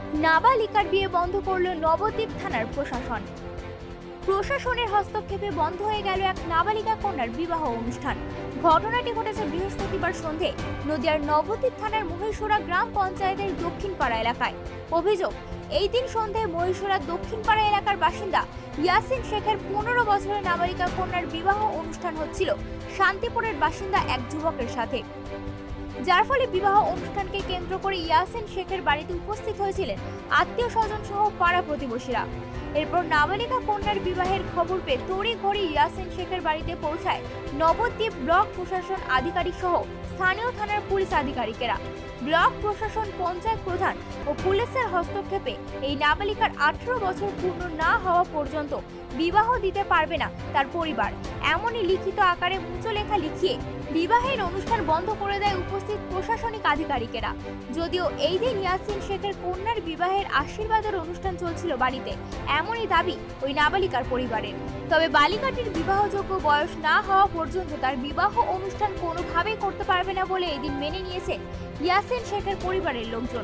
নাবালিকার বিয়ে বন্ধ করল নবদ্বীপ থানার প্রশাসন। প্রশাসনের হস্তক্ষেপে বন্ধ হয়ে গেল এক নাবালিকা কন্যার বিবাহ অনুষ্ঠান। ঘটনাটি ঘটেছে বৃহস্পতিবার সন্ধে নদিয়ার নবদ্বীপ থানার মহিষুরা গ্রাম পঞ্চায়েতের দক্ষিণপাড়া এলাকায়। অভিযোগ, এই দিন সন্ধ্যায় মহিষুরা দক্ষিণপাড়া এলাকার বাসিন্দা ইয়াসিন শেখের 15 বছরের নাবালিকা কন্যার বিবাহ অনুষ্ঠান হচ্ছিল শান্তিপুরের বাসিন্দা এক যুবকের সাথে, যার ফলে বিবাহ অনুষ্ঠানকে কেন্দ্র করে ইয়াসিন শেখের বাড়িতে উপস্থিত হয়েছিলেন আত্মীয় স্বজন সহ পাড়া প্রতিবেশীরা। এরপর নাবালিকা কন্যার বিবাহের খবর পেয়ে তড়িঘড়ি ইয়াসিন শেখের বাড়িতে পৌঁছায় নবদ্বীপ ব্লক প্রশাসন আধিকারিক সহ স্থানীয় থানার পুলিশ আধিকারিকেরা। ব্লক প্রশাসন, পঞ্চায়েত প্রধান ও পুলিশের হস্তক্ষেপে এই নাবালিকার 18 বছর পূর্ণ না হওয়া পর্যন্ত বিবাহ দিতে পারবে না তার পরিবার, এমনই লিখিত আকারে মুচো লেখা লিখিয়ে বিবাহের অনুষ্ঠান বন্ধ করে দেয় উপস্থিত প্রশাসনিক আধিকারিকেরা। যদিও এই দিন ইয়াসিন শেখের কন্যার বিবাহের আশীর্বাদের অনুষ্ঠান চলছিল বাড়িতে, এমনই দাবি ওই নাবালিকার পরিবারের। তবে বালিকাটির বিবাহযোগ্য বয়স না হওয়া পর্যন্ত তার বিবাহ অনুষ্ঠান কোনোভাবেই করতে পারবে না বলে এদিন মেনে নিয়েছে ইয়াসিন শেখের পরিবারের লোকজন।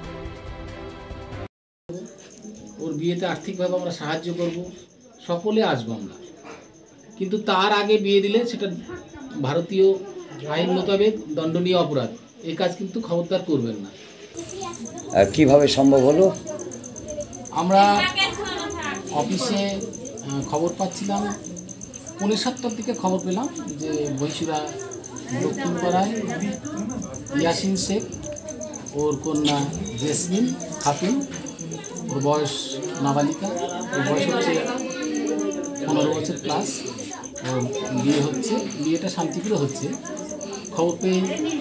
ওর বিয়েতে আর্থিকভাবে আমরা সাহায্য করব, সকলে আসবো আমরা, কিন্তু তার আগে বিয়ে দিলে সেটা ভারতীয় আইন মোতাবেক দণ্ডনীয় অপরাধ। এই কাজ কিন্তু খবরদার করবেন না। কিভাবে সম্ভব হলো? আমরা অফিসে খবর পাচ্ছিলাম, 7:15টার দিকে খবর পেলাম যে মহিষুরা দক্ষিণপাড়ায় ইয়াসিন শেখ, ওর কন্যা জেসমিন খাতুন, ওর বয়স নাবালিকা, ওর বয়স হচ্ছে 15 বছর প্লাস, ওর বিয়ে হচ্ছে, বিয়েটা শান্তিপুরে হচ্ছে। খবর পেয়ে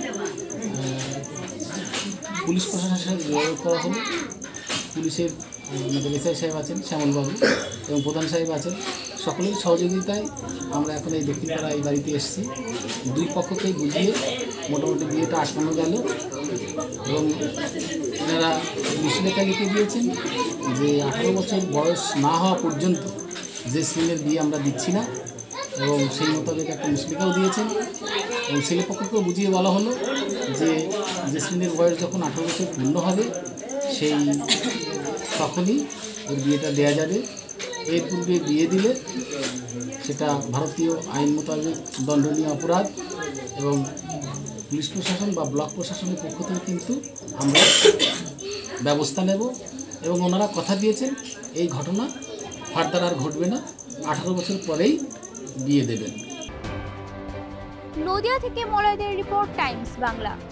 পুলিশ প্রশাসনের সাথে যোগাযোগ করা হলো। পুলিশের আমাদের এসআই সাহেব আছেন, শ্যামলবাবু, এবং প্রধান সাহেব আছেন, সকলের সহযোগিতায় আমরা এখন এই দক্ষিণপাড়া এই বাড়িতে এসেছি। দুই পক্ষকেই বুঝিয়ে মোটামুটি বিয়েটা আটকানো গেল, এবং এনারা মুসলেখা লিখে দিয়েছেন যে 18 বছর বয়স না হওয়া পর্যন্ত জেসমিনের বিয়ে আমরা দিচ্ছি না, এবং সেই মোতাবেক একটা মুসলেখাও দিয়েছেন। এবং ছেলেপক্ষকেও বুঝিয়ে বলা হলো যে জেসমিনের বয়স যখন 18 বছর পূর্ণ হবে সেই তখনই ওর বিয়েটা দেওয়া যাবে। এর পূর্বে বিয়ে দিলে সেটা ভারতীয় আইন মোতাবেক দণ্ডনীয় অপরাধ, এবং পুলিশ প্রশাসন বা ব্লক প্রশাসনের পক্ষ থেকে কিন্তু আমরা ব্যবস্থা নেব। এবং ওনারা কথা দিয়েছেন এই ঘটনা ফার্দার আর ঘটবে না, 18 বছর পরেই বিয়ে দেবেন। নদিয়া থেকে মলয়দের রিপোর্ট, টাইমস বাংলা।